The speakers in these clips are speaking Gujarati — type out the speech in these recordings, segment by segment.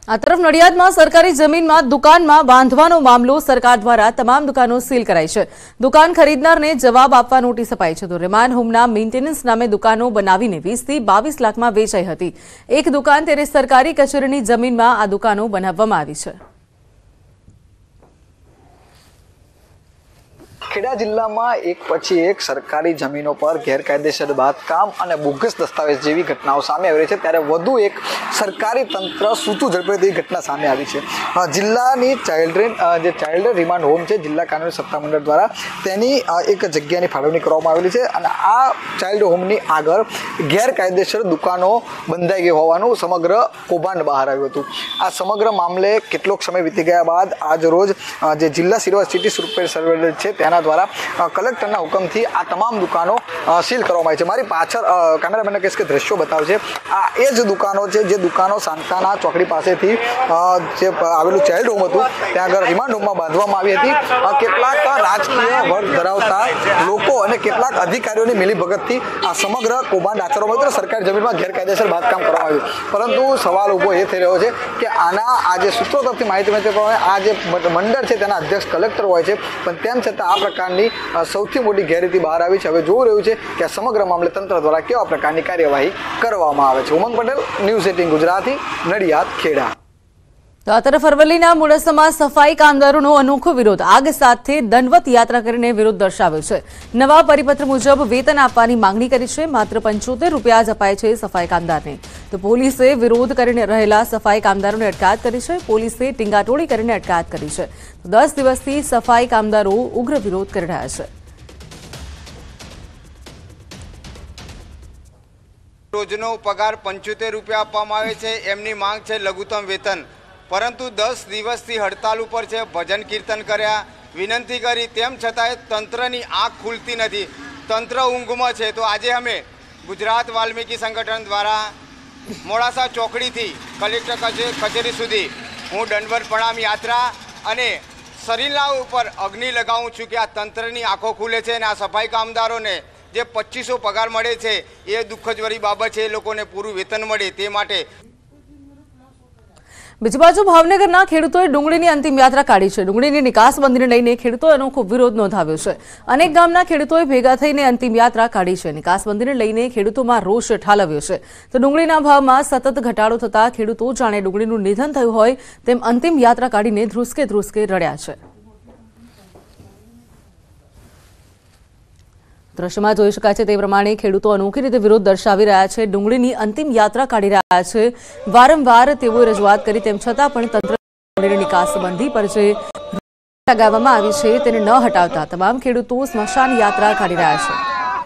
આ તરફ નડિયાદમાં સરકારી જમીનમાં દુકાનમાં બાંધવાનો મામલો સરકાર દ્વારા તમામ દુકાનો સીલ કરાઈ છે। દુકાન ખરીદનારને જવાબ આપવા નોટિસ અપાઈ છે તો રેમાન હોમના મેન્ટેનન્સ નામે દુકાનો બનાવીને 20 થી 22 લાખમાં વેચાઈ હતી। એક દુકાન ત્યારે સરકારી કચેરીની જમીનમાં આ દુકાનો બનાવવામાં આવી છે। ખેડા જિલ્લામાં એક પછી એક સરકારી જમીનો પર ગેરકાયદેસર બાંધકામ અને બોગસ દસ્તાવેજ જેવી ઘટનાઓ સામે આવી રહી છે, ત્યારે વધુ એક સરકારી તંત્ર સૂતું ઝડપે તેવી ઘટના સામે આવી છે। જિલ્લાની ચાઇલ્ડ રિમાન્ડ હોમ છે, જિલ્લા કાનૂની સત્તામંડળ દ્વારા તેની એક જગ્યાની ફાળવણી કરવામાં આવેલી છે અને આ ચાઇલ્ડ હોમની આગળ ગેરકાયદેસર દુકાનો બંધાઈ ગઈ હોવાનું સમગ્ર કૌભાંડ બહાર આવ્યું હતું। આ સમગ્ર મામલે કેટલોક સમય વીતી ગયા બાદ આજ રોજ જે જિલ્લા સિટી સુપર સર્વેલન્સ છે તેના દ્વારા કલેક્ટરના હુકમથી આ તમામ દુકાનો સીલ કરવામાં આવી છે। મારી પાછળ કેમેરામેનને કહીશ કે દ્રશ્યો બતાવશે, આ એ જ દુકાનો છે જે દુકાનો સાંતાના ચોકડી પાસેથી જે આવેલું ચાઇલ્ડ હોમ હતું ત્યાં આગળ રિમાન્ડ હોમમાં બાંધવામાં આવી હતી। કેટલાક રાજકીય વર્ગ ધરાવતા લોકો અને કેટલાક અધિકારીઓની મિલીભગતથી આ સમગ્ર કૌભાંડ આચરવામાં આવ્યું, સરકારી જમીનમાં ગેરકાયદેસર બાંધકામ કરવામાં આવ્યું। પરંતુ સવાલ ઊભો એ થઈ રહ્યો છે કે આના આ જે સૂત્રો તરફથી માહિતી મળતી પ્રમાણે આ જે મંડળ છે તેના અધ્યક્ષ કલેક્ટર હોય છે, પણ તેમ છતાં આ પ્રકારની સૌથી મોટી ગેરરીતિ બહાર આવી છે। હવે જોઈ રહ્યું છે કે આ સમગ્ર મામલે તંત્ર દ્વારા કેવા પ્રકારની કાર્યવાહી કરવામાં આવે છે। ઉમંગ પટેલ, ન્યૂઝ 18 ગુજરાતી, નડિયાદ, ખેડા। તો આ તરફ અરવલ્લીના મોડાસામાં સફાઈ કામદારોનો અનોખો વિરોધ આગ સાથે દંડવત યાત્રા કરીને વિરોધ દર્શાવ્યો છે। નવા પરિપત્ર મુજબ વેતન આપવાની માંગણી કરી છે, માત્ર 75 રૂપિયા જ અપાય છે સફાઈ કામદારને। તો પોલીસે વિરોધ કરીને રહેલા સફાઈ કામદારોને અટકાયત કરી છે। પોલીસે ટીંગાટોળી કરીને અટકાયત કરી છે। 10 દિવસથી સફાઈ કામદારો ઉગ્ર વિરોધ કરી રહ્યા છે। રોજનો પગાર 75 રૂપિયા આપવામાં આવે છે, એમની માંગ છે લઘુત્તમ વેતન, પરંતુ 10 દિવસથી હડતાલ ઉપર છે। ભજન કીર્તન કર્યા, વિનંતી કરી, તેમ છતાંય તંત્રની આંખ ખુલતી નથી, તંત્ર ઊંઘમાં છે। તો આજે અમે ગુજરાત વાલ્મીકી સંગઠન દ્વારા મોડાસા ચોકડીથી કલેક્ટર કચેરી સુધી હું દંડવત પ્રણામ યાત્રા અને શરીરના ઉપર અગ્નિ લગાવું છું કે આ તંત્રની આંખો ખુલે છે અને આ સફાઈ કામદારોને જે 2500 પગાર મળે છે એ દુઃખજનક બાબત છે, એ લોકોને પૂરું વેતન મળે તે માટે। બીજી બાજુ ભાવનગરના ખેડૂતોએ ડુંગળીની અંતિમ યાત્રા કાઢી છે। ડુંગળીની નિકાસબંધીને લઈને ખેડૂતોએ અનોખો વિરોધ નોંધાવ્યો છે। અનેક ગામના ખેડૂતોએ ભેગા થઈને અંતિમ યાત્રા કાઢી છે। નિકાસબંધીને લઈને ખેડૂતોમાં રોષ ઠાલવ્યો છે। તો ડુંગળીના ભાવમાં સતત ઘટાડો થતા ખેડૂતો જાણે ડુંગળીનું નિધન થયું હોય તેમ અંતિમ યાત્રા કાઢીને ધ્રુસકે ધ્રુસકે રડ્યા છે। દ્રશ્યમાં જોઈ શકાય છે તે પ્રમાણે ખેડૂતો અનોખી રીતે વિરોધ દર્શાવી રહ્યા છે। ડુંગળીની અંતિમ યાત્રા કાઢી રહ્યા છે। વારંવાર તેઓએ રજૂઆત કરી, તેમ છતાં પણ તંત્ર ડુંગળીની નિકાસબંધી પર જે લગાવવામાં આવી છે તેને ન હટાવતા તમામ ખેડૂતો સ્મશાન યાત્રા કાઢી રહ્યા છે।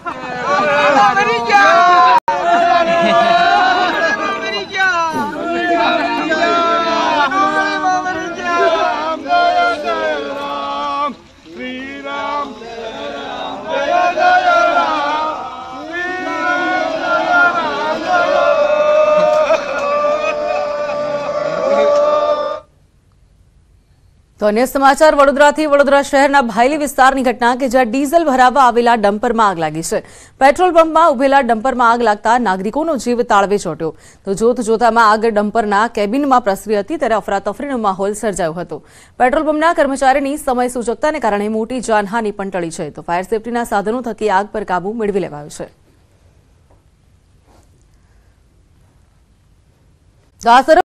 તો અન્ય સમાચાર વડોદરાથી। વડોદરા શહેરના ભાયલી વિસ્તારની ઘટના કે જ્યાં ડીઝલ ભરાવવા આવેલા ડમ્પરમાં આગ લાગી છે। પેટ્રોલ પંપમાં ઉભેલા ડમ્પરમાં આગ લાગતા નાગરિકોનો જીવ તાળવે ચોંટ્યો। તો જોતજોતામાં આગ ડમ્પરના કેબિનમાં પ્રસરી હતી, ત્યારે અફરાતફરીનો માહોલ સર્જાયો હતો। પેટ્રોલ પંપના કર્મચારીની સમય સૂચકતાને કારણે મોટી જાનહાનિ પણ ટળી છે। તો ફાયર સેફટીના સાધનો થકી આગ પર કાબુ મેળવી લેવાયો છે।